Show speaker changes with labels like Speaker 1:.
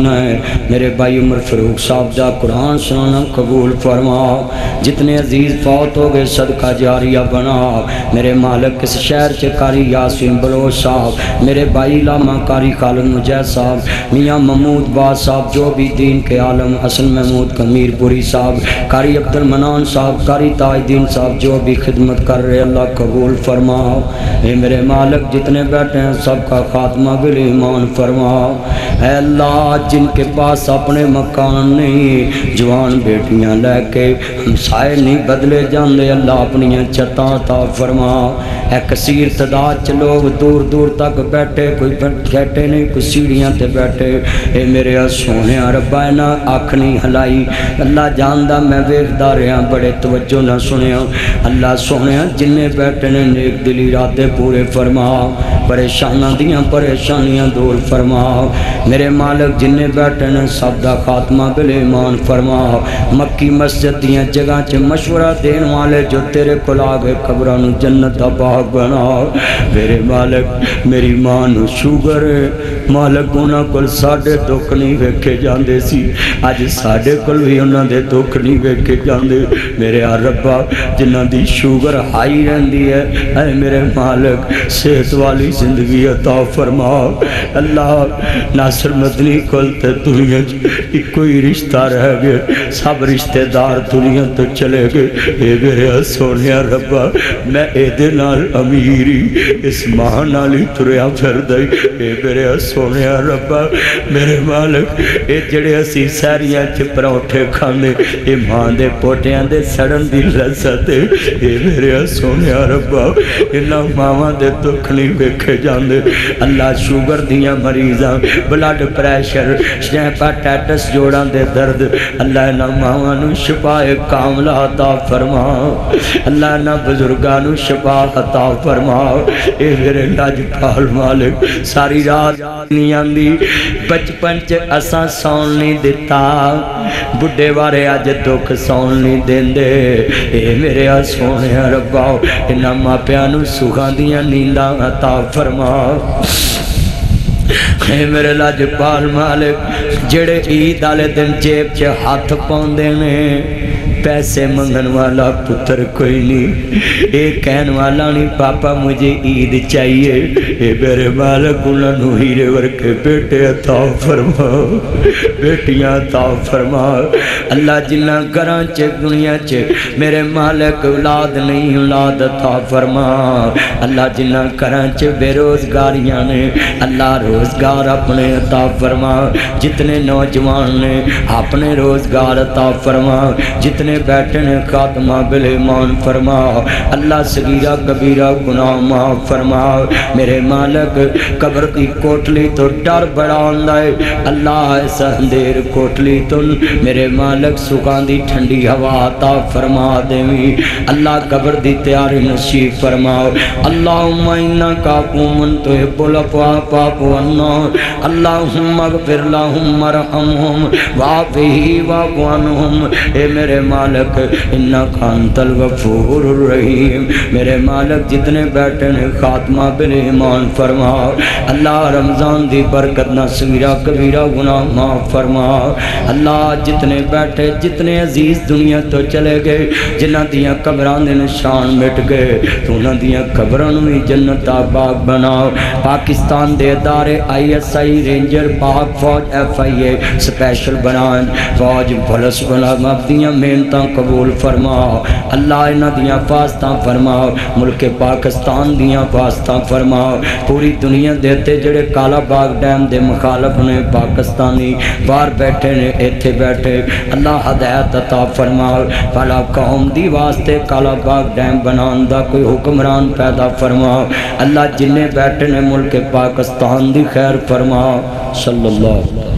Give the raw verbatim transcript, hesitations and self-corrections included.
Speaker 1: مدینہ ہے میرے بھائی عمر فاروق صاحب دا قرآن سنانا قبول فرماؤ جتنے عزیز فوت ہو گئے صدقہ جاریہ بناؤ میرے مالک اس شہر سے قاری یاسین بلوچ صاحب میرے بھائی علامہ قاری خالد مجید صاحب میاں محمود باز صاحب جو بھی دین کے عالم حسن محمود کمیر پوری صاحب قاری عبد المنان صاحب قاری تاج دین صاحب جو بھی خدمت کر رہے اللہ قبول فرماؤ اے میرے مالک جتنے بیٹھے ہیں سب کا خاتمہ بالایمان فرماؤ اے اللہ جن کے پاس اپنے مکان نہیں جوان بیٹیاں لے کے ہمسائے نہیں بدلے جاندے اللہ اپنی چھتاں عطا فرماؤ اے کثیر تعداد چ لوگ دور دور تک بیٹھے کوئی بیٹھے نہیں کوئی سیڑھیاں تے بیٹھے اے میرے سونے ربا نہ اکھ نہیں ہلائی اللہ جاندا میں ویکھدا رہا بڑے توجہ نہ سنیا اللہ سونے جننے بیٹھے نے نیک دلی ارادے پورے فرما پریشاناں دیاں پریشانیاں دور فرما میرے مالک جننے بیٹھے نے سب دا خاتمہ بالایمان فرما مکی مسجد دیاں جگہ چ مشورہ دین والے جو تیرے کول آ گئے قبراں نو جنت دا باغ بنا میرے مالک میری ماں نو شوگر مالک انہاں کول ساڈے دکھ نہیں ویکھے جاندے سی اج ساڈے کول بھی انہاں دے دکھ نہیں ویکھے جاندے میرے ربا جنہاں دی شوگر ہائی رہندی ہے اے میرے مالک صحت والی زندگی عطا فرما اللہ ناصر مدنی کول تے دنیا ایک کوئی رشتہ رہ گئے سب رشتہ دار دنیا تو چلے گئے اے میرے سونیا ربا میں اے دے نال امیری اس ماں نالی تریا پھر دائی اے میرے سونیا ربا میرے مالک اے جڑے اسی ساریاں چ پروٹھے کھاندے اے ماں دے پوٹیاں دے سڑن دی لذت اے میرے سونیا ربا انہاں ماواں دے دکھ نہیں ویکھے جاندے اللہ شوگر دیاں مریضاں بلڈ پریشر ہیپاٹائٹس جوڑاں دے درد اللہ انہاں ماواں نو شفا کاملہ عطا فرما اللہ انہاں بزرگاں نو شفا عطا فرما اے میرے لاجپال مالک ساری رات نہیں آندی بچپن چ اساں سون نہیں دیتا بڈھے وارے اج دکھ سون نہیں دیندے اے میرے سونے ربا انہاں ماپیاں نو سکھاں دیاں نینداں عطا فرما اے میرے لاجپال مالک جڑے عید والے دن جیب چ ہاتھ پاؤندے نے پیسے منگن والا پتر کوئی نہیں اے کہن والا نہیں پاپا مجھے عید چاہیے اے میرے مالک انہاں نو ہیرے ورکے بیٹے عطا فرما بیٹیاں عطا فرما اللہ جنہ گھراں چ دنیا چ میرے مالک اولاد نہیں اولاد عطا فرما اللہ جنہ گھراں چ بے روزگاریاں نے اللہ روزگار اپنے عطا فرما جتنے نوجوان نے اپنے روزگار عطا فرما جتنے بیٹھے نے خاتمہ بالایمان فرما اللہ صغیرہ کبیرہ گناہ معاف فرما میرے مالک قبر دی کوٹلی تو ڈر بڑا ہوندا ہے اللہ اس اندھیر کوٹلی تو میرے مالک سکھاں دی ٹھنڈی ہوا عطا فرما دیویں اللہ قبر دی تیاری نصیب فرما اللہم انکا قوم تحب العفو فاعف عنا اللہم اغفر لہم ورحمہم وعافہی واعف عنہم اے میرے مالک انکا انت الغفور الرحیم میرے مالک جتنے بیٹھے نے خاتمہ بالایمان فرما اللہ رمضان دی برکت نہ صغیرہ کبیرہ گناہ معاف فرما اللہ جتنے بیٹھے جتنے عزیز دنیا تو چلے گئے جنہ دیاں قبران دے نشان مٹ گئے تو انہ دیاں قبران میں جنت باغ بناؤ پاکستان دے ادارے آئی ایس آئی رینجر پاک فوج ایف آئی اے سپیشل بنائیں فوج پولیس بنا مبدیاں محنتاں قبول فرما اللہ انہ دیاں فاستاں فرما ملک پاکستان دیاں فاستاں فرما پوری دنیا دیتے جڑے کالا باغ ڈیم دے مخالف نے پاکستانی باہر بیٹھے نے ایتھے بیٹھے اللہ ہدایت عطا فرما پہلا قوم دی واسطے کالا باغ ڈیم بنان دا کوئی حکمران پیدا فرما اللہ جنہیں بیٹھے نے ملک پاکستان دی خیر فرما صلی اللہ علیہ وسلم.